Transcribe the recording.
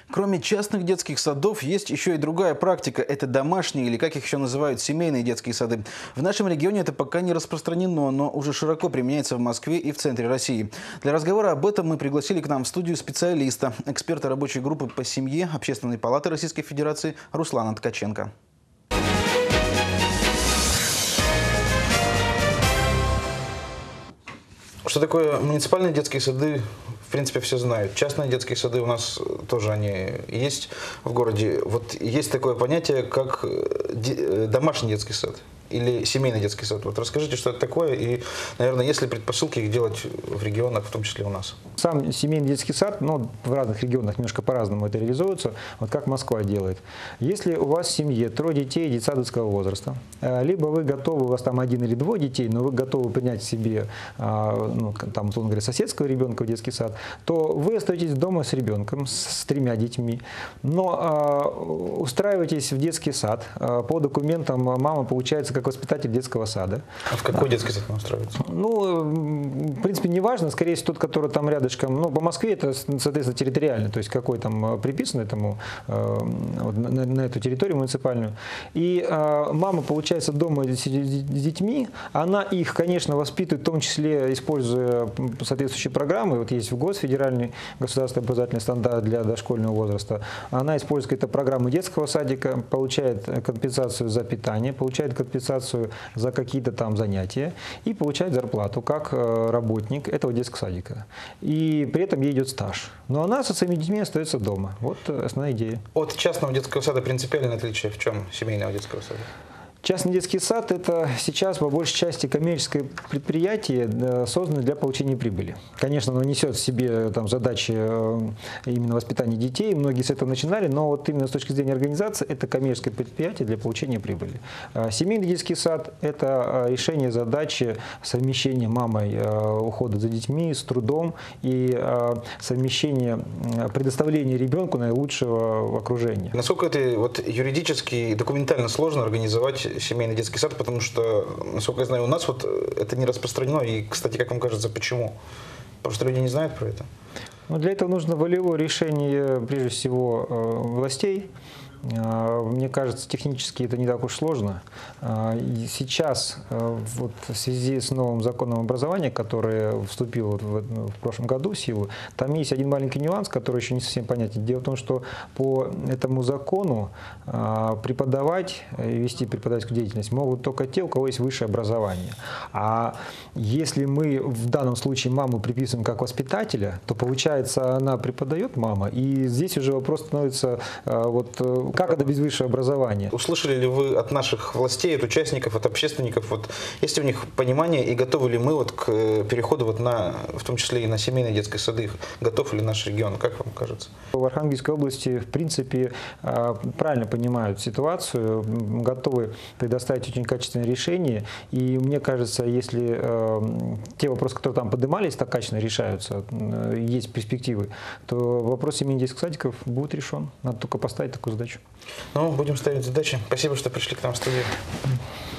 Кроме частных детских садов, есть еще и другая практика. Это домашние, или как их еще называют, семейные детские сады. В нашем регионе это пока не распространено, но уже широко применяется в Москве и в центре России. Для разговора об этом мы пригласили к нам в студию специалиста, эксперта рабочей группы по семье Общественной палаты Российской Федерации Руслана Ткаченко. Что такое муниципальные детские сады, в принципе, все знают. Частные детские сады у нас тоже они есть в городе. Вот есть такое понятие, как домашний детский сад или семейный детский сад. Вот расскажите, что это такое, и, наверное, есть ли предпосылки их делать в регионах, в том числе у нас? Сам семейный детский сад, но в разных регионах немножко по-разному это реализуется, вот как Москва делает. Если у вас в семье 3 детей детсадовского возраста, либо вы готовы, у вас там 1 или 2 детей, но вы готовы принять себе, ну, там, условно говоря, соседского ребенка в детский сад, то вы остаетесь дома с ребенком, с 3 детьми, но устраиваетесь в детский сад. По документам мама получается как воспитатель детского сада. А в какой детский сад она устраивается? Ну, в принципе, не важно. Скорее всего, тот, который там рядышком. Ну, по Москве это, соответственно, территориально, то есть какой там приписан этому, на эту территорию муниципальную. И мама, получается, дома с детьми. Она их, конечно, воспитывает, в том числе используя соответствующие программы. Вот есть в ГОС, федеральный государственный образовательный стандарт для дошкольного возраста. Она использует какие-то программы детского садика, получает компенсацию за питание, получает компенсацию за какие-то там занятия и получает зарплату как работник этого детского садика. И при этом ей идет стаж. Но она со своими детьми остается дома. Вот основная идея. От частного детского сада принципиальное отличие в чем семейного детского сада? Частный детский сад – это сейчас по большей части коммерческое предприятие, созданное для получения прибыли. Конечно, оно несет в себе там задачи именно воспитания детей, многие с этого начинали, но вот именно с точки зрения организации это коммерческое предприятие для получения прибыли. Семейный детский сад – это решение задачи совмещения мамой ухода за детьми с трудом и совмещение предоставления ребенку наилучшего окружения. Насколько это вот юридически и документально сложно организовать семейный детский сад, потому что, насколько я знаю, у нас вот это не распространено. И, кстати, как вам кажется, почему? Потому что люди не знают про это. Но для этого нужно волевое решение, прежде всего, властей. Мне кажется, технически это не так уж сложно. И сейчас, вот в связи с новым законом образования, который вступил в прошлом году в силу, там есть один маленький нюанс, который еще не совсем понятен. Дело в том, что по этому закону преподавать и вести преподавательскую деятельность могут только те, у кого есть высшее образование. А если мы в данном случае маму приписываем как воспитателя, то получается, она преподает, мама, и здесь уже вопрос становится вот как это без высшего образования? Услышали ли вы от наших властей, от участников, от общественников, вот, есть ли у них понимание и готовы ли мы вот к переходу вот на, в том числе и на семейные детские сады, готов ли наш регион, как вам кажется? В Архангельской области, в принципе, правильно понимают ситуацию, готовы предоставить очень качественное решение, и мне кажется, если те вопросы, которые там поднимались, так качественно решаются, есть перспективы, то вопрос семейных детских садиков будет решен. Надо только поставить такую задачу. Ну, будем ставить задачи. Спасибо, что пришли к нам в студию.